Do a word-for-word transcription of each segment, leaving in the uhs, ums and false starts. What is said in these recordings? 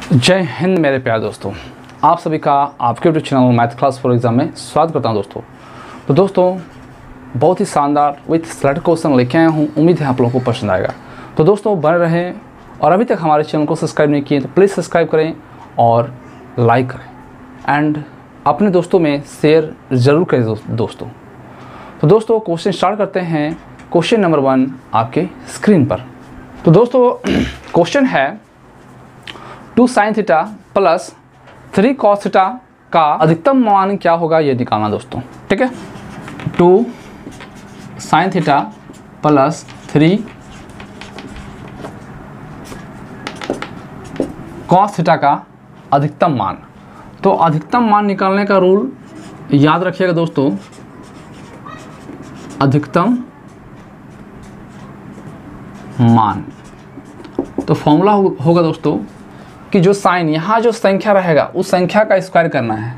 जय हिंद मेरे प्यारे दोस्तों, आप सभी का आपके YouTube channel math class for exam में स्वागत करता हूं दोस्तों। तो दोस्तों बहुत ही शानदार विथ सेलेक्ट क्वेश्चन लेके आया हूं, उम्मीद है आप लोगों को पसंद आएगा। तो दोस्तों बने रहें और अभी तक हमारे चैनल को सब्सक्राइब नहीं किए तो प्लीज़ सब्सक्राइब करें और लाइक करें एंड अपने दोस्तों में शेयर ज़रूर करें दोस्तों। तो दोस्तों क्वेश्चन स्टार्ट करते हैं। क्वेश्चन नंबर वन आपके स्क्रीन पर। तो दोस्तों क्वेश्चन है two sine theta plus three cos theta का अधिकतम मान क्या होगा ये निकालना दोस्तों। ठीक है, two sine theta plus three cos theta का अधिकतम मान। तो अधिकतम मान निकालने का रूल याद रखिएगा दोस्तों। अधिकतम मान तो फॉर्मूला हो, होगा दोस्तों कि जो साइन यहाँ जो संख्या रहेगा उस संख्या का स्क्वायर करना है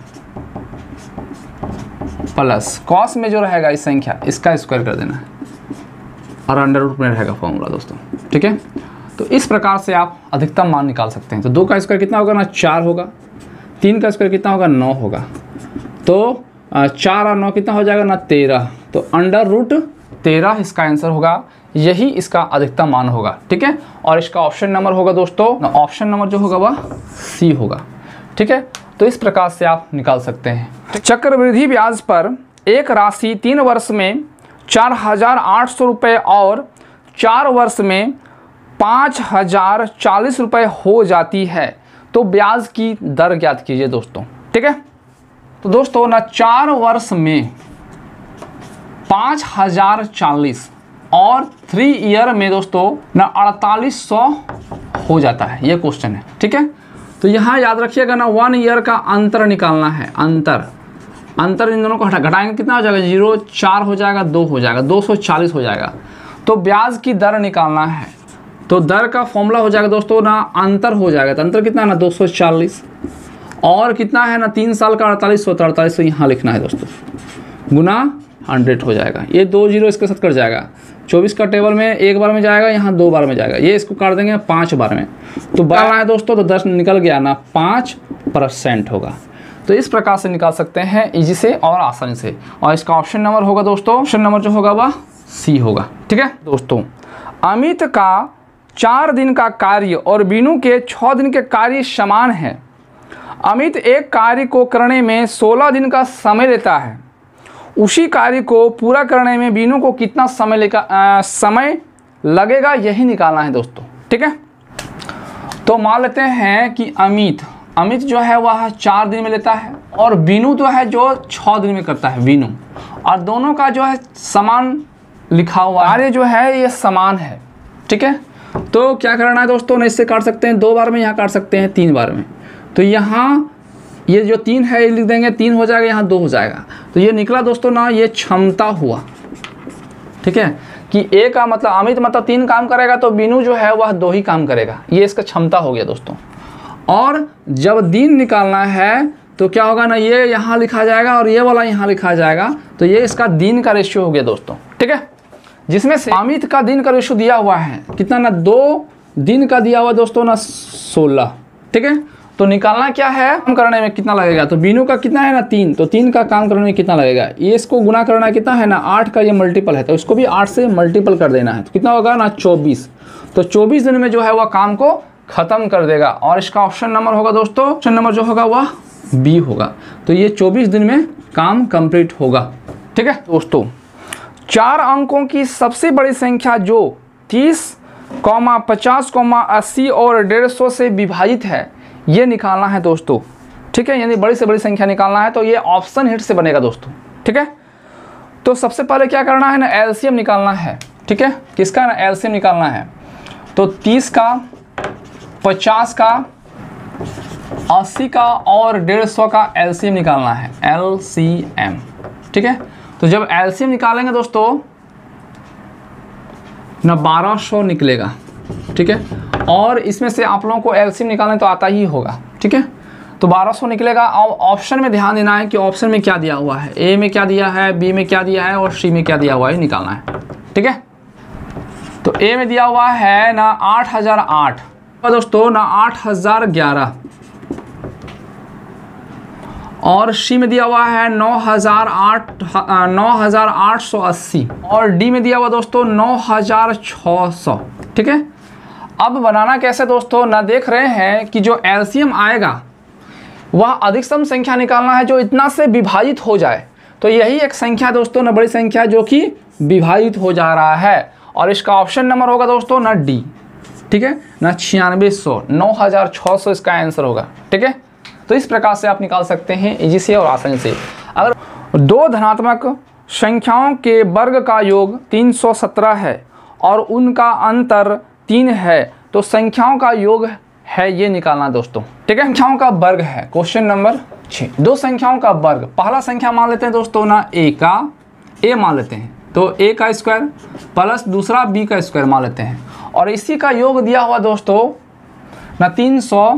प्लस कॉस में जो रहेगा इस संख्या इसका स्क्वायर कर देना है और अंडर रूट में रहेगा फॉर्मूला दोस्तों। ठीक है, तो इस प्रकार से आप अधिकतम मान निकाल सकते हैं। तो दो का स्क्वायर कितना होगा ना चार होगा, तीन का स्क्वायर कितना होगा नौ होगा, तो चार और नौ कितना हो जाएगा ना तेरह, तो अंडर रूट तेरह इसका आंसर होगा, यही इसका अधिकतम मान होगा। ठीक है, और इसका ऑप्शन नंबर होगा दोस्तों, ऑप्शन नंबर जो होगा वह सी होगा। ठीक है, तो इस प्रकार से आप निकाल सकते हैं। चक्रवृद्धि ब्याज पर एक राशि तीन वर्ष में चार हजार आठ सौ रुपये और चार वर्ष में पाँच हजार चालीस रुपये हो जाती है, तो ब्याज की दर ज्ञात कीजिए दोस्तों। ठीक है, तो दोस्तों ना चार वर्ष में पाँच हजार चालीस और थ्री ईयर में दोस्तों ना अड़तालीस सौ हो जाता है, ये क्वेश्चन है। ठीक है, तो यहाँ याद रखिएगा ना वन ईयर का अंतर निकालना है। अंतर अंतर इन दोनों को हटा घटाएंगे कितना हो जाएगा, जीरो चार हो जाएगा, दो हो जाएगा, दो सौ चालीस हो जाएगा। तो ब्याज की दर निकालना है, तो दर का फॉर्मूला हो जाएगा दोस्तों ना अंतर हो जाएगा। तो अंतर कितना है ना दो सौ चालीस और कितना है ना तीन साल का अड़तालीस सौ, तो अड़तालीस सौ यहाँ लिखना है दोस्तों, गुना हंड्रेड हो जाएगा। ये दो जीरो इसके साथ कट जाएगा। चौबीस का टेबल में एक बार में जाएगा, यहाँ दो बार में जाएगा, ये इसको काट देंगे पाँच बार में। तो बारह है दोस्तों, तो दस निकल गया ना पाँच परसेंट होगा। तो इस प्रकार से निकाल सकते हैं इजी से और आसानी से। और इसका ऑप्शन नंबर होगा दोस्तों, ऑप्शन नंबर जो होगा वह सी होगा। ठीक है दोस्तों, अमित का चार दिन का कार्य और बीनू के छः दिन के कार्य समान है। अमित एक कार्य को करने में सोलह दिन का समय लेता है, उसी कार्य को पूरा करने में बीनू को कितना समय लेगा समय लगेगा यही निकालना है दोस्तों। ठीक है, तो मान लेते हैं कि अमित अमित जो है वह चार दिन में लेता है और बीनू जो है जो छः दिन में करता है बीनू, और दोनों का जो है समान लिखा हुआ कार्य जो है ये समान है। ठीक है, तो क्या करना है दोस्तों ना, इससे काट सकते हैं दो बार में, यहाँ काट सकते हैं तीन बार में। तो यहाँ ये जो तीन है ये लिख देंगे, तीन हो जाएगा, यहाँ दो हो जाएगा। तो ये निकला दोस्तों ना ये क्षमता हुआ। ठीक है, कि ए का मतलब अमित मतलब तीन काम करेगा तो बीनू जो है वह दो ही काम करेगा, ये इसका क्षमता हो गया दोस्तों। और जब दिन निकालना है तो क्या होगा ना, ये यहाँ लिखा जाएगा और ये वाला यहाँ लिखा जाएगा, तो ये इसका दिन का रेशियो हो गया दोस्तों। ठीक है, जिसमें से अमित का दिन का रेशियो दिया हुआ है कितना ना, दो दिन का दिया हुआ दोस्तों ना सोलह। ठीक है, तो निकालना क्या है, काम करने में कितना लगेगा, तो बीनू का कितना है ना तीन, तो तीन का काम करने में कितना लगेगा, ये इसको गुना करना कितना है ना आठ का, ये मल्टीपल है तो इसको भी आठ से मल्टीपल कर देना है, तो कितना होगा ना चौबीस। तो चौबीस दिन में जो है वह काम को खत्म कर देगा। और इसका ऑप्शन नंबर होगा दोस्तों, ऑप्शन नंबर जो होगा वह बी होगा। तो ये चौबीस दिन में काम कंप्लीट होगा। ठीक है दोस्तों, चार अंकों की सबसे बड़ी संख्या जो तीस कौमा पचास कौमा अस्सी और डेढ़ सौ से विभाजित है ये निकालना है दोस्तों। ठीक है, यानी बड़ी से बड़ी संख्या निकालना है, तो ये ऑप्शन हिट से बनेगा दोस्तों। ठीक है, तो सबसे पहले क्या करना है ना, एलसीएम निकालना है। ठीक है, किसका ना एलसीएम निकालना है, तो तीस का पचास का अस्सी का और डेढ़ सौ का एलसीएम निकालना है, एलसीएम। ठीक है, तो जब एलसीएम निकालेंगे दोस्तों ना बारह सौ निकलेगा। ठीक है, और इसमें से आप लोगों को एलसीएम निकालने तो आता ही होगा। ठीक है, तो बारह सौ निकलेगा। और ऑप्शन में ध्यान देना है कि ऑप्शन में क्या दिया हुआ है, ए में क्या दिया है, बी में क्या दिया है और सी में क्या दिया हुआ है निकालना है। ठीक है, तो ए में दिया हुआ है ना आठ हज़ार आठ, दोस्तों ना आठ हजार ग्यारह, और सी में दिया हुआ है नौ हजार आठ नौ हजार आठ सौ अस्सी, और डी में दिया हुआ दोस्तों नौ हजार छः सौ। ठीक है, अब बनाना कैसे दोस्तों ना, देख रहे हैं कि जो एलसीएम आएगा वह अधिकतम संख्या निकालना है जो इतना से विभाजित हो जाए। तो यही एक संख्या दोस्तों ना बड़ी संख्या जो कि विभाजित हो जा रहा है, और इसका ऑप्शन नंबर होगा दोस्तों ना डी। ठीक है ना, छियानवे सौ, नौ हजार छः सौ इसका आंसर होगा। ठीक है, तो इस प्रकार से आप निकाल सकते हैं इजी से और आसानी से। अगर दो धनात्मक संख्याओं के वर्ग का योग तीन सौ सत्रह है और उनका अंतर तीन है तो संख्याओं का योग है ये निकालना दोस्तों। ठीक है, संख्याओं का वर्ग है क्वेश्चन नंबर छः। दो संख्याओं का वर्ग, पहला संख्या मान लेते हैं दोस्तों ना ए का, ए मान लेते हैं तो ए का स्क्वायर प्लस दूसरा बी का स्क्वायर मान लेते हैं, और इसी का योग दिया हुआ दोस्तों ना तीन सौ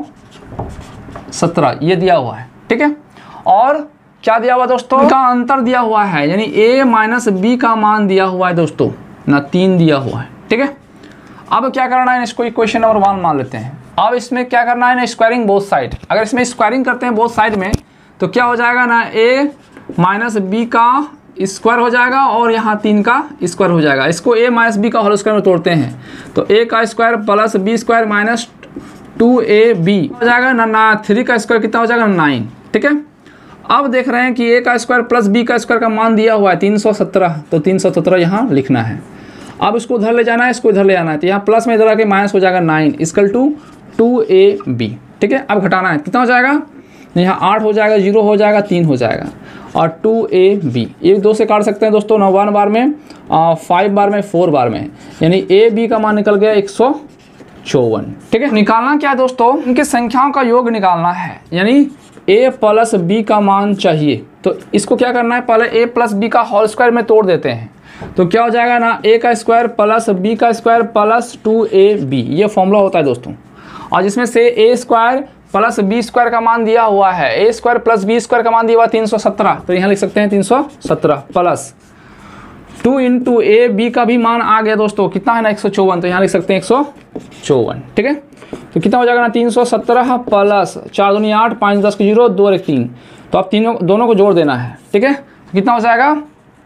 सत्रह ये दिया हुआ है। ठीक है, और क्या दिया हुआ दोस्तों, इनका अंतर दिया हुआ है, यानी ए माइनस बी का मान दिया हुआ है दोस्तों ना तीन दिया हुआ है। ठीक है, अब क्या करना है, इसको इक्वेशन नंबर वन मान लेते हैं। अब इसमें क्या करना है ना, स्क्वायरिंग बोथ साइड। अगर इसमें स्क्वायरिंग करते हैं बोथ साइड में तो क्या हो जाएगा ना, ए माइनस बी का स्क्वायर हो जाएगा और यहाँ तीन का स्क्वायर हो जाएगा। इसको ए माइनस बी का होल स्क्वायर में तोड़ते हैं तो ए का square plus B square minus two A B हो जाएगा ना, ना थ्री का स्क्वायर कितना हो जाएगा, नाइन। ठीक है, अब देख रहे हैं कि ए का स्क्वायर प्लस बी का स्क्वायर का मान दिया हुआ है तीन सौ सत्रह, तो तीन सौ सत्रह यहाँ लिखना है। अब इसको उधर ले जाना है, इसको इधर ले जाना है, तो यहाँ प्लस में इधर आके माइनस हो जाएगा nine equal to two A B. ठीक है, अब घटाना है, कितना हो जाएगा, यहाँ आठ हो जाएगा, जीरो हो जाएगा, तीन हो जाएगा, और टू ए बी ये दो से काट सकते हैं दोस्तों ना, वन बार में फाइव बार में फोर बार में, यानी ए बी का मान निकल गया एक सौ चौवन। ठीक है, निकालना क्या है दोस्तों, इनकी संख्याओं का योग निकालना है, यानी a प्लस बी का मान चाहिए। तो इसको क्या करना है, पहले a प्लस बी का होल स्क्वायर में तोड़ देते हैं तो क्या हो जाएगा ना, a का स्क्वायर प्लस b का square plus two A B, ये फॉर्मूला होता है दोस्तों। और जिसमें से a square plus B square का मान दिया हुआ है, a square plus B square का मान दिया हुआ तीन सौ सत्रह, तो यहाँ लिख सकते हैं तीन सौ सत्रह plus two into A B का भी मान आ गया दोस्तों, कितना है ना एक सौ चौवन, तो यहाँ लिख सकते हैं एक सौ चौवन। ठीक है, तो कितना हो जाएगा ना, तीन सौ सत्रह प्लस चार दूनी आठ, पाँच दस के जीरो, दो एक तीन, तो आप तीनों दोनों को जोड़ देना है। ठीक है, तो कितना हो जाएगा,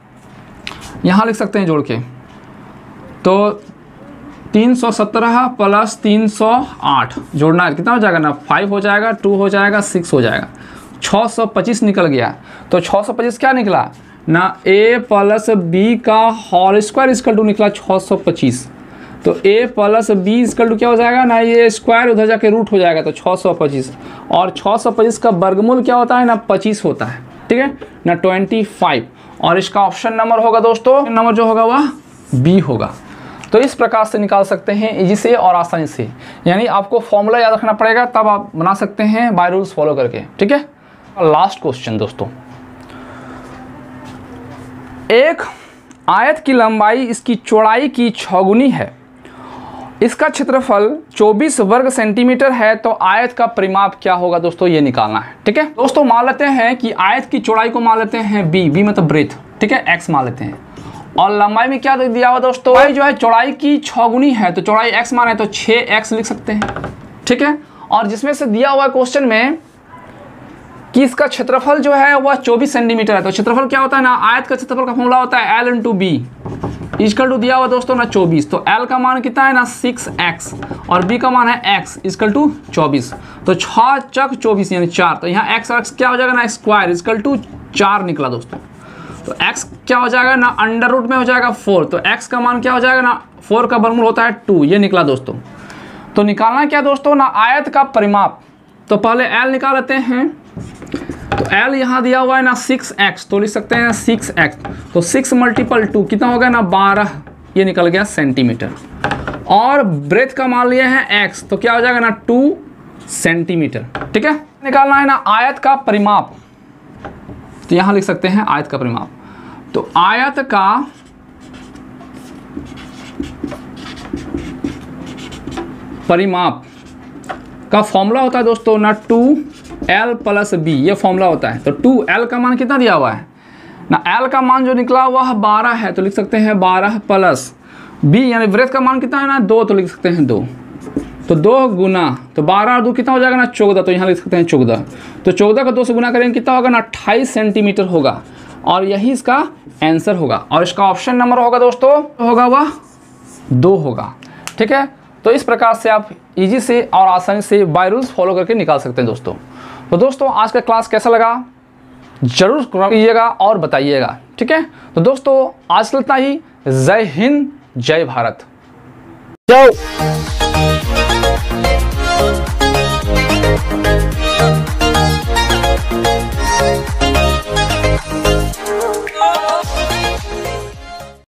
यहाँ लिख सकते हैं जोड़ के, तो तीन सौ सत्रह प्लस तीन सौ आठ जोड़ना है, कितना हो जाएगा ना, फाइव हो जाएगा, टू हो जाएगा, सिक्स हो जाएगा, छः सौ पच्चीस निकल गया। तो छः सौ पच्चीस क्या निकला ना, a प्लस बी का होल स्क्वायर इक्वल टू निकला छः सौ पच्चीस, तो a plus B equal to क्या हो जाएगा ना, ये स्क्वायर उधर जाके रूट हो जाएगा, तो छः सौ पच्चीस, और छः सौ पच्चीस का वर्गमूल क्या होता है ना, पच्चीस होता है। ठीक है ना, ट्वेंटी फाइव, और इसका ऑप्शन नंबर होगा दोस्तों, नंबर जो होगा वह बी होगा। तो इस प्रकार से निकाल सकते हैं इजी से और आसानी से, यानी आपको फॉर्मूला याद रखना पड़ेगा तब आप बना सकते हैं बाय रूल्स फॉलो करके। ठीक है, लास्ट क्वेश्चन दोस्तों, एक आयत की लंबाई इसकी चौड़ाई की छौगुनी है, इसका क्षेत्रफल चौबीस वर्ग सेंटीमीटर है, तो आयत का परिमाप क्या होगा दोस्तों, ये निकालना है। ठीक है दोस्तों, मान लेते हैं कि आयत की चौड़ाई को मान लेते हैं b, b मतलब ब्रेथ। ठीक है, x मान लेते हैं, और लंबाई में क्या दिया हुआ दोस्तों, लंबाई जो है चौड़ाई की छौगुनी है, तो चौड़ाई x मान है तो छः एक्स लिख सकते हैं। ठीक है, और जिसमें से दिया हुआ क्वेश्चन में कि इसका क्षेत्रफल जो है वह चौबीस सेंटीमीटर है, तो क्षेत्रफल क्या होता है ना, आयत का क्षेत्रफल का फॉर्मूला होता है L into B equal to दिया हुआ दोस्तों ना चौबीस, तो एल का मान कितना है ना सिक्स एक्स, और बी का मान है एक्स इक्वल टू चौबीस, तो छः चक चौबीस यानी चार, तो यहाँ एक्स एक्स क्या हो जाएगा ना, स्क्वायर इक्वल टू चार निकला दोस्तों। तो x क्या हो जाएगा ना, अंडर रूट में हो जाएगा फोर, तो x का मान क्या हो जाएगा ना, फोर का वर्गमूल होता है टू, ये निकला दोस्तों। तो निकालना क्या दोस्तों ना, आयत का परिमाप, तो पहले l निकाल लेते हैं, तो l यहाँ दिया हुआ है ना सिक्स एक्स, तो लिख सकते हैं सिक्स एक्स, तो सिक्स मल्टीपल टू कितना हो गया ना बारह, ये निकल गया सेंटीमीटर, और ब्रेथ का मान लिया है x, तो क्या हो जाएगा ना टू सेंटीमीटर। ठीक है, निकालना है ना आयत का परिमाप, तो यहाँ लिख सकते हैं आयत का परिमाप, तो आयत का परिमाप का फॉर्मूला होता है दोस्तों ना टू एल प्लस बी, ये फॉर्मूला होता है। तो टू एल का मान कितना दिया हुआ है ना, एल का मान जो निकला हुआ है बारह है, तो लिख सकते हैं बारह प्लस बी, यानी ब्रेथ का मान कितना है ना दो, तो लिख सकते हैं दो तो दो गुना, तो बारह और दो कितना हो जाएगा ना चौदह, तो यहाँ लिख सकते हैं चौदह। तो चौदह का दो से गुना करेंगे कितना होगा ना अट्ठाईस सेंटीमीटर होगा, और यही इसका आंसर होगा। और इसका ऑप्शन नंबर होगा दोस्तों, होगा वह दो होगा। ठीक है, तो इस प्रकार से आप इजी से और आसानी से बाय रूल्स फॉलो करके निकाल सकते हैं दोस्तों। तो दोस्तों आज का क्लास कैसा लगा जरूर कीजिएगा और बताइएगा। ठीक है, तो दोस्तों आज इतना ही। जय हिंद, जय भारत। जाओ।